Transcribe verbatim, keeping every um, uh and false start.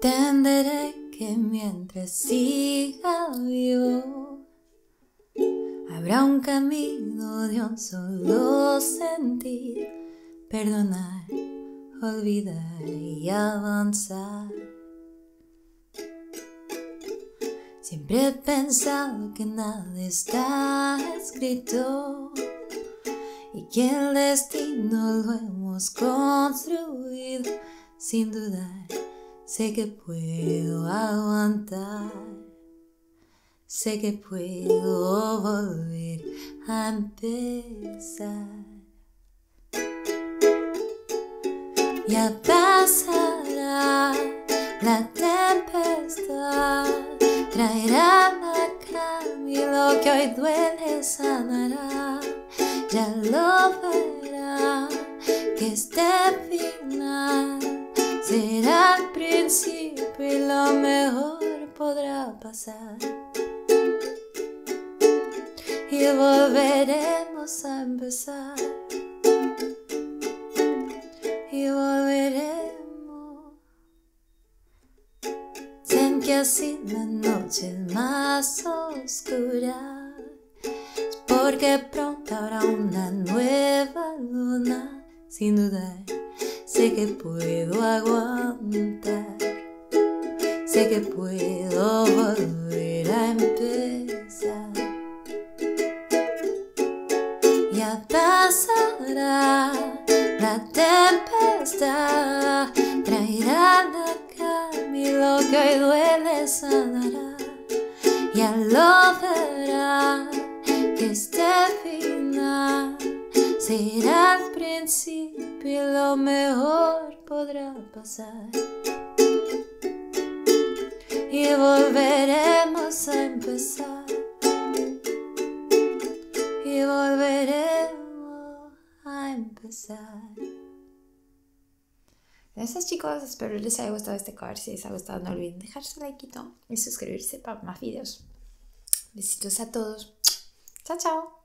Entenderé que mientras siga vivo habrá un camino de un solo sentir: perdonar, olvidar y avanzar. Siempre he pensado que nada está escrito y que el destino lo hemos construido. Sin dudar, sé que puedo aguantar, sé que puedo volver a empezar. Ya pasará la tempestad, traerá la calma y lo que hoy duele sanará. Ya lo verá que este final será el principio y lo mejor podrá pasar. Y volveremos a empezar. Y volveremos. Sé que así la noche es más oscura, es porque pronto habrá una nueva luna. Sin dudar, sé que puedo aguantar, sé que puedo volver a empezar. Ya pasará la tempestad, traerá la calma y lo que hoy duele sanará. Ya lo verá que este final será el principio y lo mejor podrá pasar. Y volveremos a empezar. Y volveremos a empezar. Gracias, chicos, espero les haya gustado este cover. Si les ha gustado, no olviden dejar su like y suscribirse para más videos. Besitos a todos. Chao, chao.